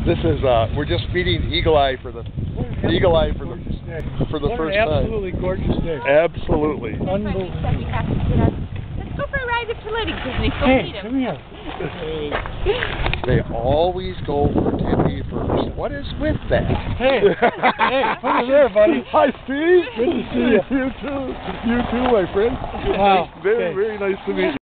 This is we're just feeding Eagleeye for the first time. Absolutely gorgeous day. Absolutely. Unbelievable. Let's go for a ride up to Ludington and go meet him. Come here. They always go for Tippy first. What is with that? Hey, put it there, buddy. Hi, Steve. Good to see you. You too. You too, my friend. Wow. Very nice to meet you.